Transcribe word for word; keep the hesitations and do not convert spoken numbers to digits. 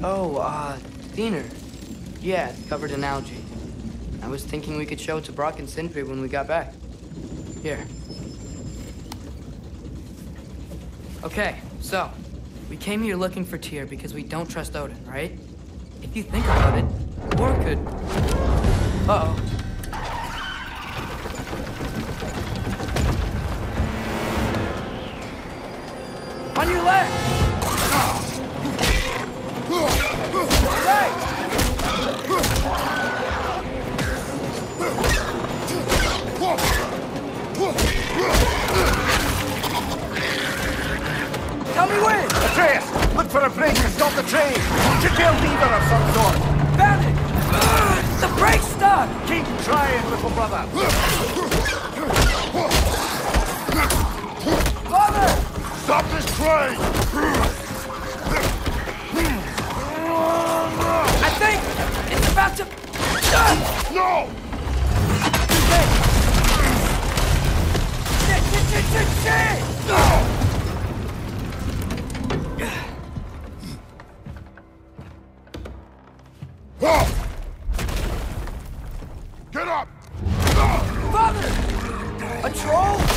Oh, uh, Diener. Yeah, it's covered in algae. I was thinking we could show it to Brock and Sindri when we got back. Here. Okay, so, we came here looking for Tyr because we don't trust Odin, right? If you think about it, war could... Uh-oh. On your left! Right! Tell me when! Atreus! Look for a bridge to stop the train! Should be a lever of some sort! Found it! Uh, the brake's stuck! Keep trying, little brother! Father! Stop this train! I think it's about to... No! Shit, shit, shit, shit, shit! Get up! Father! A troll?